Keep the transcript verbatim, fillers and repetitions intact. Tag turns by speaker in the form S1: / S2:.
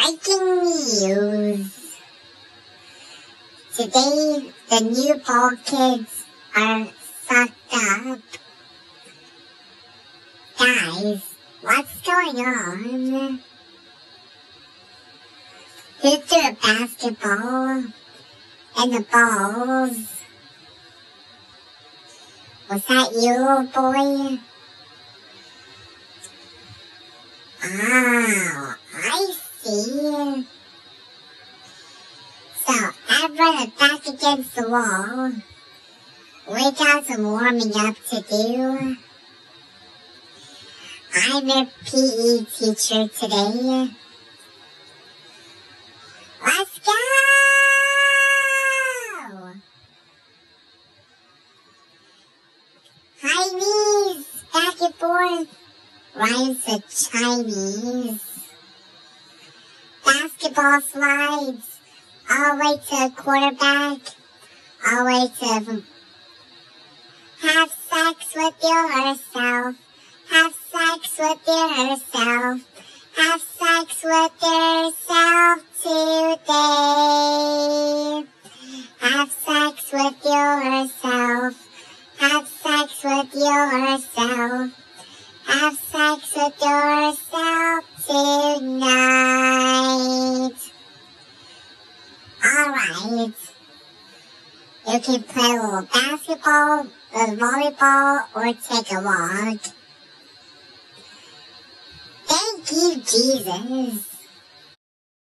S1: Breaking news. Today, the new ball kids are sucked up. Guys, what's going on? Who threw a basketball and the balls? Was that you, little boy? Oh, I see. So, I've run it back against the wall. We got some warming up to do. I'm a P E teacher today. Let's go! Chinese, back and forth. Rhymes with Chinese. Basketball slides. All the way to quarterback. All the way to have sex with yourself. Have sex with yourself. Have sex with yourself today. Have sex with yourself. Have sex with yourself. Have sex with yourself tonight. Alright. You can play a little basketball, a little volleyball, or take a walk. Thank you, Jesus.